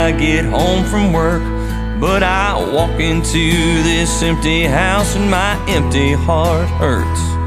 I get home from work, but I walk into this empty house and my empty heart hurts.